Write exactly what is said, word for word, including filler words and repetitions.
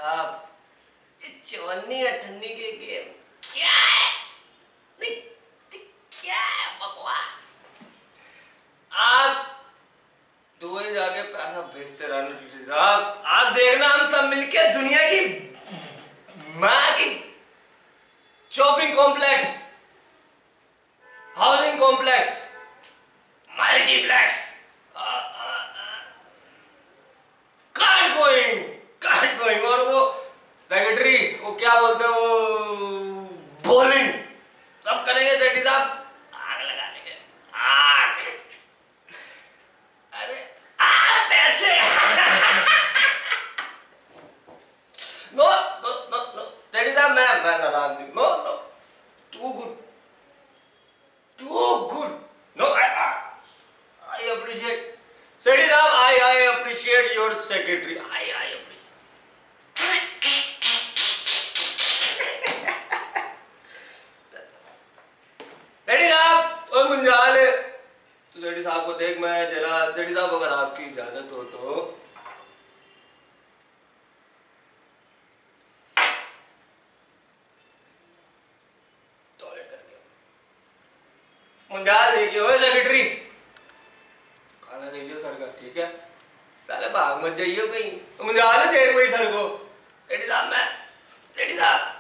साहब, ये चवन्नी अठन्नी के गेम क्या है? नहीं, क्या है बकवास? आप दुबई जाके पैसा भेजते रहना साहब। आप देखना हम सब मिलके दुनिया की माँ की shopping complex, housing complex, multiplex, card going card going और वो सेक्रेटरी वो क्या बोलते हैं वो बॉलिंग सब करेंगे सेठी साहब। आग लगा देंगे, आग। अरे आप ऐसे no no no no Sethi साहब, मैं मैं नाराज हूँ। No no too good too good no I I appreciate Sethi साहब, I I appreciate your secretary, I I appreciate. Sethi साहब और मुंजाल तो सेठी साहब को देख, मैं जरा सेठी साहब अगर आपकी इजाजत हो तो टॉयलेट करके मुंजाल देखिए। ओए सेक्रेटरी, खाना देखिए सर का, ठीक है? साले भाग मत जाइए कहीं। मुंजाल देख वही सर को। सेठी साहब मैं सेठी साहब